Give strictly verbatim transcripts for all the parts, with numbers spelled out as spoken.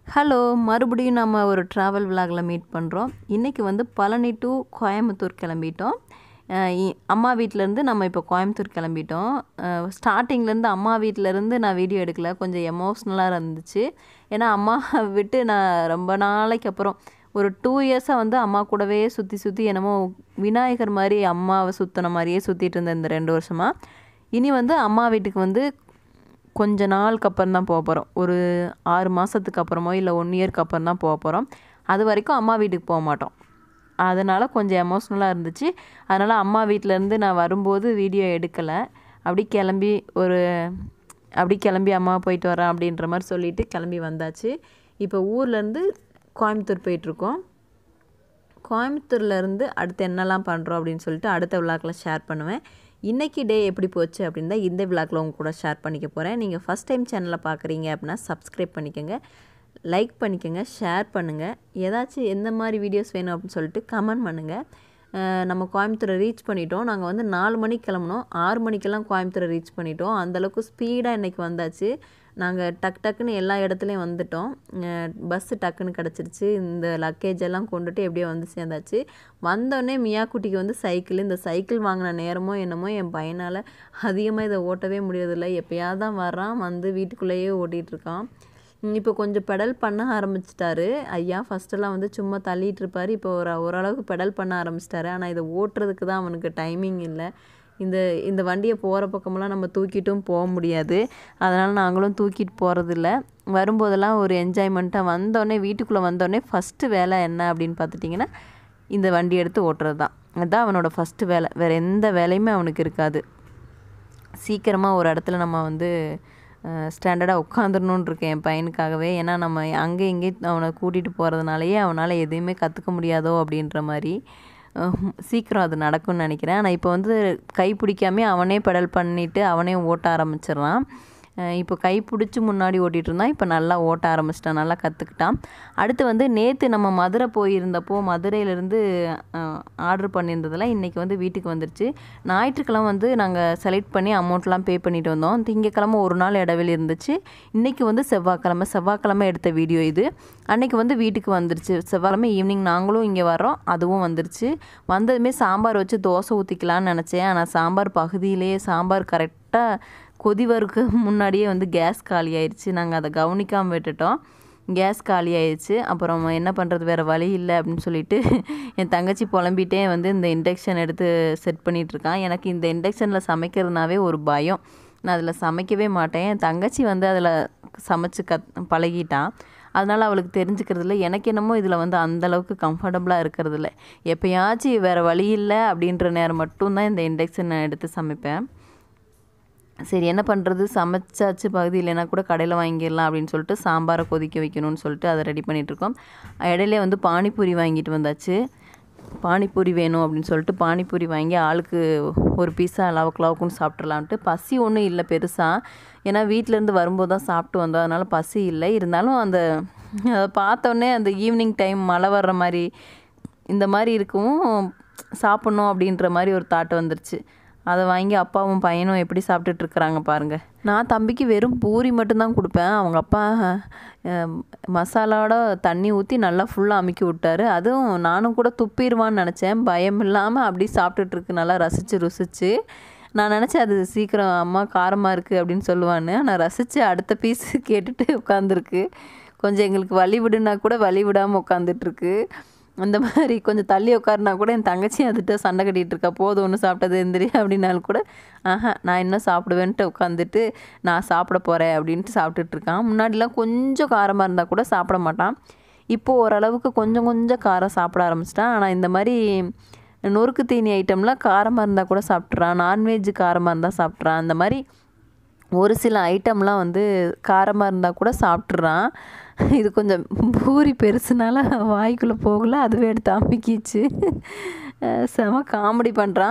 Hello மறுபடியும் நம்ம ஒரு ட்ராவல் விலாகில் மீட் பண்ணுறோம். இன்றைக்கி வந்து பழனி டு கோயம்புத்தூர் கிளம்பிட்டோம். அஹ் இ- அம்மா வீட்டிலேருந்து நம்ம இப்போ கோயம்புத்தூர் கிளம்பிட்டோம். ஸ்டார்டிங்லேருந்து அம்மா வீட்டிலேருந்து நான் வீடியோ எடுக்கல, கொஞ்சம் எமோஷ்னலாக இருந்துச்சு. ஏன்னா அம்மா விட்டு நான் ரொம்ப நாளைக்கு அப்புறம் ஒரு டூ இயர்ஸாக வந்து அம்மா கூடவே சுற்றி சுற்றி என்னமோ விநாயகர் மாதிரி அம்மாவை சுற்றின மாதிரியே சுற்றிட்டு இருந்தேன் இந்த ரெண்டு வருஷமாக. இனி வந்து அம்மா வீட்டுக்கு வந்து கொஞ்ச நாளுக்கு அப்புறம் தான் போக போகிறோம். ஒரு ஆறு மாதத்துக்கு அப்புறமோ இல்லை ஒன் இயர்க்கு அப்புறம் தான் போக போகிறோம். அது வரைக்கும் அம்மா வீட்டுக்கு போக மாட்டோம். அதனால் கொஞ்சம் எமோஷ்னலாக இருந்துச்சு. அதனால் அம்மா வீட்டிலேருந்து நான் வரும்போது வீடியோ எடுக்கலை. அப்படி கிளம்பி ஒரு அப்படி கிளம்பி அம்மா போயிட்டு வரேன் அப்படின்ற மாதிரி சொல்லிவிட்டு கிளம்பி வந்தாச்சு. இப்போ ஊர்லேருந்து கோயம்புத்தூர் போயிட்டுருக்கோம். கோயம்புத்தூர்லேருந்து அடுத்து என்னெல்லாம் பண்ணுறோம் அப்படின்னு சொல்லிட்டு அடுத்த விளாக்கில் ஷேர் பண்ணுவேன். இன்றைக்கி டே எப்படி போச்சு அப்படின்னு தான் இந்த விளாக்கில் உங்க கூட ஷேர் பண்ணிக்க போகிறேன். நீங்கள் ஃபஸ்ட் டைம் சேனலை பார்க்குறீங்க அப்படின்னா சப்ஸ்கிரைப் பண்ணிக்கோங்க, லைக் பண்ணிக்கோங்க, ஷேர் பண்ணுங்கள். ஏதாச்சும் எந்த மாதிரி வீடியோஸ் வேணும் அப்படின்னு சொல்லிட்டு கமெண்ட் பண்ணுங்கள். அஹ் நம்ம கோயம்புத்தூரை ரீச் பண்ணிட்டோம். நாங்கள் வந்து நாலு மணிக்கு கிளம்புனோம், ஆறு மணிக்கெல்லாம் கோயம்புத்தூரை ரீச் பண்ணிட்டோம். அந்தளவுக்கு ஸ்பீடாக இன்றைக்கி வந்தாச்சு. நாங்கள் டக் டக்குன்னு எல்லா இடத்துலையும் வந்துட்டோம். பஸ்ஸு டக்குன்னு கிடச்சிருச்சு. இந்த லக்கேஜ் எல்லாம் கொண்டுட்டு எப்படியோ வந்து சேர்ந்தாச்சு. வந்தோடனே மியாக்குட்டிக்கு வந்து சைக்கிள், இந்த சைக்கிள் வாங்கின நேரமோ என்னமோ என் பையனால் அதிகமாக இதை ஓட்டவே முடியறதில்ல. எப்போயாவது தான் வர்றான், வந்து வீட்டுக்குள்ளேயே ஓட்டிகிட்ருக்கான். இப்போ கொஞ்சம் பெடல் பண்ண ஆரம்பிச்சிட்டாரு ஐயா. ஃபஸ்ட்டெல்லாம் வந்து சும்மா தள்ளிட்டு இருப்பார். இப்போ ஒரு ஓரளவுக்கு பெடல் பண்ண ஆரம்பிச்சிட்டாரு. ஆனால் இதை ஓட்டுறதுக்கு தான் அவனுக்கு டைமிங் இல்லை. இந்த இந்த வண்டியை போகிற பக்கமெல்லாம் நம்ம தூக்கிட்டும் போக முடியாது. அதனால் நாங்களும் தூக்கிட்டு போகிறதில்ல. வரும்போதெல்லாம் ஒரு என்ஜாய்மெண்ட்டாக வந்தோடனே வீட்டுக்குள்ளே வந்தோடனே ஃபஸ்ட்டு வேலை என்ன அப்படின்னு பார்த்துட்டிங்கன்னா இந்த வண்டி எடுத்து ஓட்டுறது தான். அதுதான் அவனோட ஃபஸ்ட்டு வேலை. வேறு எந்த வேலையுமே அவனுக்கு இருக்காது. சீக்கிரமாக ஒரு இடத்துல நம்ம வந்து ஸ்டாண்டர்டாக உட்காந்துடணுன்னு இருக்கேன் என் பையனுக்காகவே. ஏன்னா நம்ம அங்கே இங்கே அவனை கூட்டிகிட்டு போகிறதுனாலையே அவனால் எதையுமே கற்றுக்க முடியாதோ அப்படின்ற மாதிரி அஹ் சீக்கிரம் அது நடக்கும்னு நினைக்கிறேன். ஆனால் இப்போ வந்து கை பிடிக்காமே அவனே பெடல் பண்ணிவிட்டு அவனே ஓட்ட ஆரம்பிச்சிடுறான். இப்போ கை பிடிச்சி முன்னாடி ஓட்டிகிட்டு இருந்தான். இப்போ நல்லா ஓட்ட ஆரம்பிச்சிட்டான், நல்லா கற்றுக்கிட்டான். அடுத்து வந்து நேற்று நம்ம மதுரை போயிருந்தப்போ மதுரையிலேருந்து ஆர்டர் பண்ணியிருந்ததெல்லாம் இன்றைக்கி வந்து வீட்டுக்கு வந்துருச்சு. ஞாயிற்றுக்கிழமை வந்து நாங்கள் செலக்ட் பண்ணி அமௌண்ட்லாம் பே பண்ணிட்டு வந்தோம். திங்கக்கிழமை ஒரு நாள் இடைவெளி இருந்துச்சு. இன்றைக்கி வந்து செவ்வாய்க்கிழமை செவ்வாய்க்கிழமை எடுத்த வீடியோ இது. அன்றைக்கி வந்து வீட்டுக்கு வந்துருச்சு. செவ்வாய்க்கிழமை ஈவினிங் நாங்களும் இங்கே வர்றோம், அதுவும் வந்துருச்சு. வந்ததுமே சாம்பார் வச்சு தோசை ஊற்றிக்கலான்னு நினச்சேன். ஆனால் சாம்பார் பகுதியிலேயே சாம்பார் கரெக்டாக கொதி வருக்கு முன்னாடியே வந்து கேஸ் காலி ஆயிடுச்சு. நாங்கள் அதை கவனிக்காமல் விட்டுட்டோம். கேஸ் காலி ஆயிடுச்சு. அப்புறம் என்ன பண்ணுறது, வேறு வழி இல்லை அப்படின்னு சொல்லிட்டு என் தங்கச்சி புலம்பிகிட்டே வந்து இந்த இண்டக்ஷன் எடுத்து செட் பண்ணிகிட்ருக்கான். எனக்கு இந்த இண்டக்ஷனில் சமைக்கிறதுனாவே ஒரு பயம். நான் அதில் சமைக்கவே மாட்டேன். என் தங்கச்சி வந்து அதில் சமைச்சு கத் பழகிட்டான். அதனால் அவளுக்கு தெரிஞ்சுக்கிறதில்ல. எனக்கு என்னமோ இதில் வந்து அந்தளவுக்கு கம்ஃபர்டபுளாக இருக்கிறதில்ல. எப்போயாச்சும் வேறு வழி இல்லை அப்படின்ற நேரம் மட்டும்தான் இந்த இண்டக்ஷனை எடுத்து சமைப்பேன். சரி என்ன பண்ணுறது, சமைச்சாச்சு பகுதி இல்லைன்னா கூட கடையில் வாங்கிடலாம் அப்படின்னு சொல்லிட்டு சாம்பாரை கொதிக்க வைக்கணும்னு சொல்லிட்டு அதை ரெடி பண்ணிகிட்ருக்கோம். இடையிலே வந்து பானிபூரி வாங்கிட்டு வந்தாச்சு. பானிபூரி வேணும் அப்படின்னு சொல்லிட்டு பானிபூரி வாங்கி ஆளுக்கு ஒரு பீஸா லவக்கு லவக்குன்னு சாப்பிட்றலான்ட்டு. பசி ஒன்றும் இல்லை பெருசாக, ஏன்னா வீட்டிலேருந்து வரும்போது தான் சாப்பிட்டு வந்தோம். அதனால் பசி இல்லை. இருந்தாலும் அந்த அதை பார்த்தோன்னே அந்த ஈவினிங் டைம் மழை வர்ற மாதிரி இந்த மாதிரி இருக்கவும் சாப்பிட்ணும் அப்படின்ற மாதிரி ஒரு தாட் வந்துருச்சு. அதை வாங்கி அப்பாவும் பையனும் எப்படி சாப்பிட்டுட்ருக்குறாங்க பாருங்கள். நான் தம்பிக்கு வெறும் பூரி மட்டும்தான் கொடுப்பேன். அவங்க அப்பா அஹ், மசாலாவோட தண்ணி ஊற்றி நல்லா ஃபுல்லாக அமுக்கி விட்டாரு. அதுவும் நானும் கூட துப்பிடுவான்னு நினச்சேன். பயம் இல்லாமல் அப்படி சாப்பிட்டுட்ருக்கு, நல்லா ரசித்து ருசிச்சு. நான் நினச்சேன் அது சீக்கிரம் அம்மா காரமாக இருக்குது அப்படின்னு சொல்லுவான்னு. ஆனால் ரசித்து அடுத்த பீஸு கேட்டுட்டு உட்காந்துருக்கு. கொஞ்சம் எங்களுக்கு வழி விடுனா கூட வழி விடாமல் உட்காந்துட்ருக்கு. அந்த மாதிரி கொஞ்சம் தள்ளி உட்காருனா கூட என் தங்கச்சி அதுகிட்ட சண்டை கட்டிகிட்டு இருக்கா. போதும் ஒன்று சாப்பிட்டது எந்திரி அப்படின்னாலும் கூட ஆஹா நான் இன்னும் சாப்பிடுவேன்ட்டு உட்காந்துட்டு நான் சாப்பிட போகிறேன் அப்படின்ட்டு சாப்பிட்டுட்ருக்கான். முன்னாடிலாம் கொஞ்சம் காரமாக இருந்தால் கூட சாப்பிட மாட்டான். இப்போது ஓரளவுக்கு கொஞ்சம் கொஞ்சம் காரம் சாப்பிட ஆரம்பிச்சிட்டான். ஆனால் இந்த மாதிரி நொறுக்கு தீனி ஐட்டம்லாம் காரமாக இருந்தால் கூட சாப்பிட்றான். நான்வெஜ் காரமாக இருந்தால் சாப்பிட்றான். அந்த மாதிரி ஒரு சில ஐட்டம்லாம் வந்து காரமாக இருந்தால் கூட சாப்பிட்றான். இது கொஞ்சம் பூரி பெருசுனால வாய்க்குள்ளே போகல, அதுவே எடுத்து அமுக்கிச்சு. செம காமெடி பண்ணுறான்.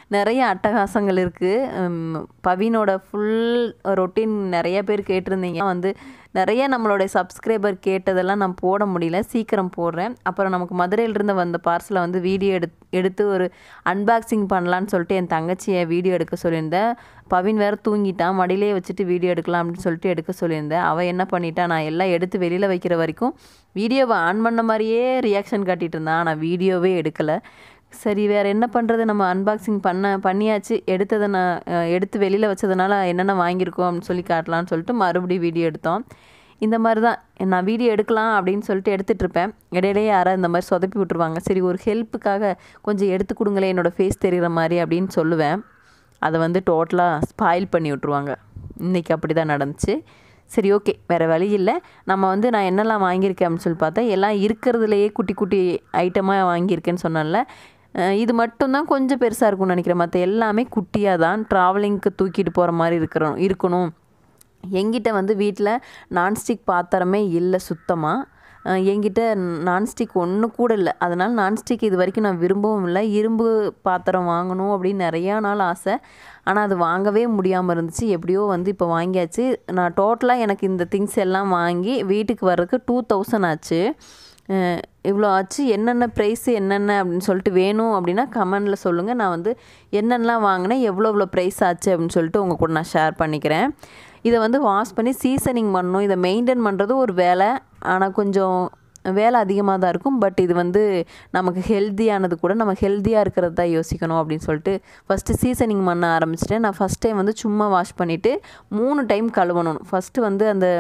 நிறைய அட்டகாசங்கள் இருக்குது. பவினோட ஃபுல் ரொட்டீன் நிறைய பேர் கேட்டிருந்தீங்க. வந்து நிறைய நம்மளுடைய சப்ஸ்கிரைபர் கேட்டதெல்லாம் நான் போட முடியல, சீக்கிரம் போடுறேன். அப்புறம் நமக்கு மதுரையிலிருந்து வந்த பார்சலை வந்து வீடியோ எடு எடுத்து ஒரு அன்பாக்சிங் பண்ணலான்னு சொல்லிட்டு என் தங்கச்சியை வீடியோ எடுக்க சொல்லியிருந்தேன். பவின் வேறு தூங்கிட்டான், மடியிலே வச்சுட்டு வீடியோ எடுக்கலாம் அப்படின்னு சொல்லிட்டு எடுக்க சொல்லியிருந்தேன். அவள் என்ன பண்ணிட்டா, நான் எல்லாம் எடுத்து வெளியில் வைக்கிற வரைக்கும் வீடியோவை ஆன் பண்ண மாதிரியே ரியாக்ஷன் காட்டிகிட்டு இருந்தான். நான் வீடியோவே எடுக்கலை. சரி வேறு என்ன பண்ணுறது, நம்ம அன்பாக்சிங் பண்ண பண்ணியாச்சு, எடுத்ததை நான் எடுத்து வெளியில் வச்சதுனால என்னென்ன வாங்கியிருக்கோம் அப்படின்னு சொல்லி காட்டலான்னு சொல்லிட்டு மறுபடியும் வீடியோ எடுத்தோம். இந்த மாதிரி தான் நான் வீடியோ எடுக்கலாம் அப்படின்னு சொல்லிட்டு எடுத்துகிட்ருப்பேன். இடையிலேயே யாராவது இந்த மாதிரி சொதப்பி விட்ருவாங்க. சரி ஒரு ஹெல்ப்புக்காக கொஞ்சம் எடுத்து கொடுங்களேன் என்னோடய ஃபேஸ் தெரிகிற மாதிரி அப்படின்னு சொல்லுவேன். அதை வந்து டோட்டலாக ஸ்பாயில் பண்ணி விட்ருவாங்க. இன்றைக்கி அப்படி தான் நடந்துச்சு. சரி ஓகே, வேறு வழி இல்லை. நம்ம வந்து நான் என்னெல்லாம் வாங்கியிருக்கேன் அப்படின்னு சொல்லி பார்த்தா எல்லாம் இருக்கிறதுலையே குட்டி குட்டி ஐட்டமாக வாங்கியிருக்கேன்னு சொன்னேன்ல. இது மட்டும்தான் கொஞ்சம் பெருசாக இருக்கும்னு நினைக்கிறேன். மற்ற எல்லாமே குட்டியாக தான் ட்ராவலிங்க்கு தூக்கிட்டு போகிற மாதிரி இருக்கிறோம் இருக்கணும். எங்கிட்ட வந்து வீட்டில் நான்ஸ்டிக் பாத்திரமே இல்லை சுத்தமாக. என்கிட்ட நான்ஸ்டிக் ஒன்று கூட இல்லை. அதனால் நான்ஸ்டிக் இது வரைக்கும் நான் விரும்பவும் இல்லை. இரும்பு பாத்திரம் வாங்கணும் அப்படின்னு நிறையா நாள் ஆசை. ஆனால் அது வாங்கவே முடியாமல் இருந்துச்சு. எப்படியோ வந்து இப்போ வாங்கியாச்சு. நான் டோட்டலாக எனக்கு இந்த திங்ஸ் எல்லாம் வாங்கி வீட்டுக்கு வர்றதுக்கு டூ தௌசண்ட் ஆச்சு. இவ்வளோ ஆச்சு. என்னென்ன ப்ரைஸு என்னென்ன அப்படின்னு சொல்லிட்டு வேணும் அப்படின்னா கமெண்டில் சொல்லுங்கள். நான் வந்து என்னென்னலாம் வாங்கினேன், எவ்வளோ எவ்வளோ ப்ரைஸ் ஆச்சு அப்படின்னு சொல்லிட்டு உங்கள் கூட நான் ஷேர் பண்ணிக்கிறேன். இதை வந்து வாஷ் பண்ணி சீசனிங் பண்ணணும். இதை மெயின்டைன் பண்ணுறது ஒரு வேலை, ஆனால் கொஞ்சம் வேலை அதிகமாக தான் இருக்கும். பட் இது வந்து நமக்கு ஹெல்த்தியானது கூட. நம்ம ஹெல்த்தியாக இருக்கிறது தான் யோசிக்கணும் அப்படின்னு சொல்லிட்டு ஃபஸ்ட்டு சீசனிங் பண்ண ஆரம்பிச்சிட்டேன். நான் ஃபஸ்ட் டைம் வந்து சும்மா வாஷ் பண்ணிவிட்டு மூணு டைம் கழுவணும். ஃபஸ்ட்டு வந்து அந்த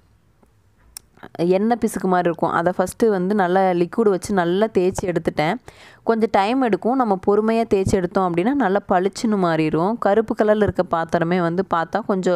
எண்ணெய் பிசுக்கு மாதிரி இருக்கும், அதை ஃபஸ்ட்டு வந்து நல்லா லிக்விட் வச்சு நல்லா தேய்ச்சி எடுத்துட்டேன். கொஞ்சம் டைம் எடுக்கும். நம்ம பொறுமையாக தேய்ச்சி எடுத்தோம் அப்படின்னா நல்லா பளிச்சுன்னு மாறிடும். கருப்பு கலரில் இருக்க பாத்திரமே வந்து பார்த்தா கொஞ்சம்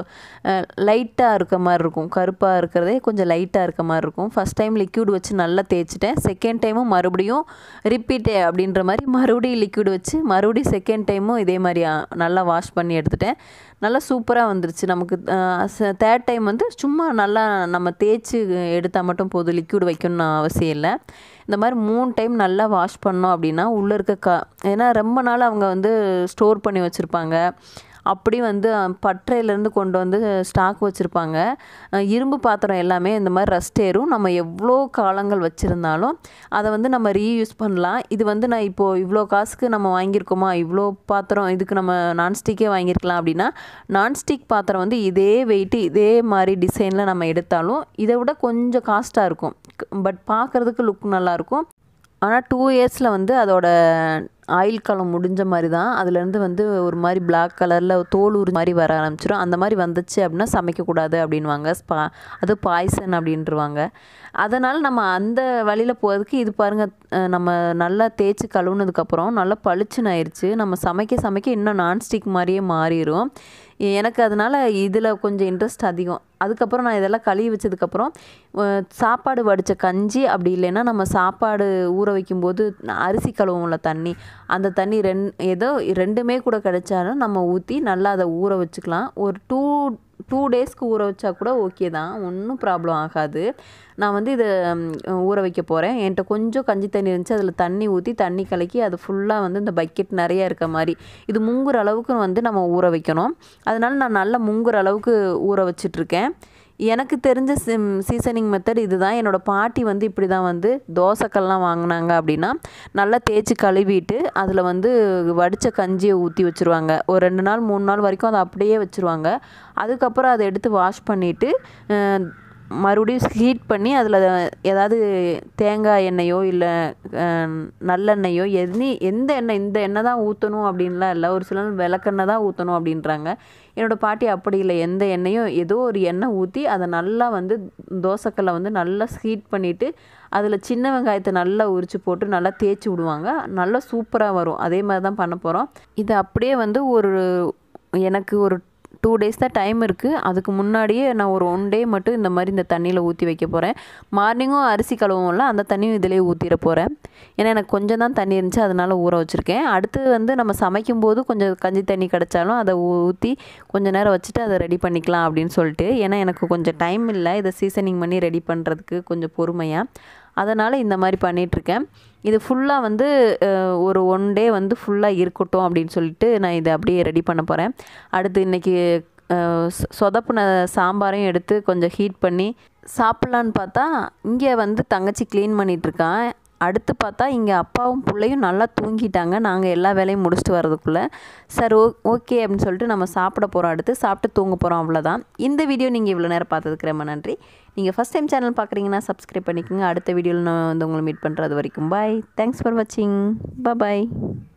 லைட்டாக இருக்க மாதிரி இருக்கும். கருப்பாக இருக்கிறதே கொஞ்சம் லைட்டாக இருக்க மாதிரி இருக்கும். ஃபஸ்ட் டைம் லிக்விட் வச்சு நல்லா தேய்ச்சிட்டேன். செகண்ட் டைமும் மறுபடியும் ரிப்பீட்டே அப்படின்ற மாதிரி மறுபடியும் லிக்விட் வச்சு மறுபடியும் செகண்ட் டைமும் இதே மாதிரி நல்லா வாஷ் பண்ணி எடுத்துட்டேன். நல்லா சூப்பராக வந்துருச்சு. நமக்கு தேர்ட் டைம் வந்து சும்மா நல்லா நம்ம தேய்ச்சி எடுத்தால் மட்டும் போதும், லிக்விட் வைக்கணும்னு அவசியம் இல்லை. இந்த மாதிரி மூணு டைம் நல்லா வாஷ் பண்ணோம் அப்படின்னா உள்ளே இருக்க க ஏன்னா ரொம்ப நாள் அவங்க வந்து ஸ்டோர் பண்ணி வச்சுருப்பாங்க. அப்படி வந்து பட்டறையிலேருந்து கொண்டு வந்து ஸ்டாக் வச்சுருப்பாங்க. இரும்பு பாத்திரம் எல்லாமே இந்த மாதிரி ரஸ்ட் ஏறும். நம்ம எவ்வளோ காலங்கள் வச்சுருந்தாலும் அதை வந்து நம்ம ரீயூஸ் பண்ணலாம். இது வந்து நான் இப்போது இவ்வளோ காசுக்கு நம்ம வாங்கியிருக்கோமா, இவ்வளோ பாத்திரம் இதுக்கு நம்ம நான்ஸ்டிக்கே வாங்கியிருக்கலாம் அப்படின்னா, நான்ஸ்டிக் பாத்திரம் வந்து இதே வெயிட்டு இதே மாதிரி டிசைனில் நம்ம எடுத்தாலும் இதை விட கொஞ்சம் காஸ்ட்டாக இருக்கும். பட் பார்க்குறதுக்கு லுக் நல்லாயிருக்கும். ஆனால் டூ இயர்ஸில் வந்து அதோட ஆயில் காலம் முடிஞ்ச மாதிரி தான். அதுலேருந்து வந்து ஒரு மாதிரி பிளாக் கலரில் தோல் உரி மாதிரி வர ஆரம்பிச்சிடும். அந்த மாதிரி வந்துச்சு அப்படின்னா சமைக்கக்கூடாது அப்படின்வாங்க. ஸ்பா அது பாய்சன் அப்படின்ட்டுருவாங்க. அதனால் நம்ம அந்த வழியில் போகிறதுக்கு இது பாருங்கள், நம்ம நல்லா தேய்ச்சி கழுவுனதுக்கப்புறம் நல்லா பளிச்சுன்னு ஆயிடுச்சு. நம்ம சமைக்க சமைக்க இன்னும் நான்ஸ்டிக் மாதிரியே மாறிடும். எனக்கு அதனால் இதில் கொஞ்சம் இன்ட்ரெஸ்ட் அதிகம். அதுக்கப்புறம் நான் இதெல்லாம் கழுவி வச்சதுக்கப்புறம் சாப்பாடு வடித்த கஞ்சி, அப்படி இல்லைன்னா நம்ம சாப்பாடு ஊற வைக்கும்போது அரிசி கழுவும்ல தண்ணி, அந்த தண்ணி ரெண் ஏதோ ரெண்டுமே கூட கிடைச்சாலும் நம்ம ஊற்றி நல்லா அதை ஊற வச்சுக்கலாம். ஒரு டூ டூ டேஸ்க்கு ஊற வச்சா கூட ஓகே தான், ஒன்றும் ப்ராப்ளம் ஆகாது. நான் வந்து இதை ஊற வைக்க போகிறேன். என்கிட்ட கொஞ்சம் கஞ்சி தண்ணி இருந்துச்சு, அதில் தண்ணி ஊற்றி தண்ணி கலக்கி அது ஃபுல்லாக வந்து இந்த பக்கெட் நிறையா இருக்க மாதிரி இது முங்குற அளவுக்கு வந்து நம்ம ஊற வைக்கணும். அதனால் நான் நல்லா முங்குற அளவுக்கு ஊற வச்சிட்ருக்கேன். எனக்கு தெரிஞ்ச சிம் சீசனிங் மெத்தட் இது தான். என்னோடய பாட்டி வந்து இப்படி தான் வந்து தோசைக்கல்லாம் வாங்கினாங்க அப்படின்னா நல்லா தேய்ச்சி கழுவிட்டு அதில் வந்து வடித்த கஞ்சியை ஊற்றி வச்சுருவாங்க. ஒரு ரெண்டு நாள் மூணு நாள் வரைக்கும் அதை அப்படியே வச்சுருவாங்க. அதுக்கப்புறம் அதை எடுத்து வாஷ் பண்ணிவிட்டு மறுபடியும் ஹீட் பண்ணி அதில் ஏதாவது தேங்காய் எண்ணெயோ இல்லை நல்லெண்ணெயோ எண்ணி எந்த எண்ணெய் இந்த எண்ணெய் தான் ஊற்றணும் அப்படின்லாம் இல்லை. ஒரு சிலர் விளக்கெண்ணெய் தான் ஊற்றணும் அப்படின்றாங்க. என்னோடய பாட்டி அப்படி இல்லை, எந்த எண்ணெயும் ஏதோ ஒரு எண்ணெய் ஊற்றி அதை நல்லா வந்து தோசைக்கல்லை வந்து நல்லா ஹீட் பண்ணிவிட்டு அதில் சின்ன வெங்காயத்தை நல்லா உரித்து போட்டு நல்லா தேய்ச்சி விடுவாங்க. நல்லா சூப்பராக வரும். அதே மாதிரி தான் பண்ண போகிறோம். இது அப்படியே வந்து ஒரு எனக்கு ஒரு டூ டேஸ் தான் டைம் இருக்குது. அதுக்கு முன்னாடியே நான் ஒரு ஒன் டே மட்டும் இந்த மாதிரி இந்த தண்ணியில் ஊற்றி வைக்க போகிறேன். மார்னிங்கும் அரிசி கழுவும்ல அந்த தண்ணியும் இதிலே ஊற்றிட போகிறேன். ஏன்னா எனக்கு கொஞ்சம் தான் தண்ணி இருந்துச்சு, அதனால் ஊற வச்சுருக்கேன். அடுத்து வந்து நம்ம சமைக்கும்போது கொஞ்சம் கஞ்சி தண்ணி கிடச்சாலும் அதை ஊற்றி கொஞ்சம் நேரம் வச்சுட்டு அதை ரெடி பண்ணிக்கலாம் அப்படின்னு சொல்லிட்டு. ஏன்னா எனக்கு கொஞ்சம் டைம் இல்லை இதை சீசனிங் பண்ணி ரெடி பண்ணுறதுக்கு, கொஞ்சம் பொறுமையாக. அதனால் இந்த மாதிரி பண்ணிகிட்ருக்கேன். இது ஃபுல்லாக வந்து ஒரு ஒன் டே வந்து ஃபுல்லாக இருக்கட்டும் அப்படின்னு சொல்லிட்டு நான் இதை அப்படியே ரெடி பண்ண போகிறேன். அடுத்து இன்றைக்கி சொதப்புன சாம்பாரையும் எடுத்து கொஞ்சம் ஹீட் பண்ணி சாப்பிட்லான்னு பார்த்தா இங்கே வந்து தங்கச்சி க்ளீன் பண்ணிகிட்ருக்கான். அடுத்து பார்த்தா இங்கே அப்பாவும் பிள்ளையும் நல்லா தூங்கிட்டாங்க. நாங்கள் எல்லா வேலையும் முடிச்சுட்டு வரதுக்குள்ளே சார் ஓ ஓகே அப்படின்னு சொல்லிட்டு நம்ம சாப்பிட போகிறோம். அடுத்து சாப்பிட்டு தூங்க போகிறோம். அவ்வளோதான். இந்த வீடியோ நீங்கள் இவ்வளோ நேரம் பார்த்ததுக்கு ரொம்ப நன்றி. நீங்கள் ஃபஸ்ட் டைம் சேனல் பார்க்குறீங்கன்னா சப்ஸ்கிரைப் பண்ணிக்கோங்க. அடுத்த வீடியோவில் நான் வந்து உங்களை மீட் பண்ணுறது வரைக்கும் பாய். தேங்க்ஸ் ஃபார் வாட்சிங். பாய்.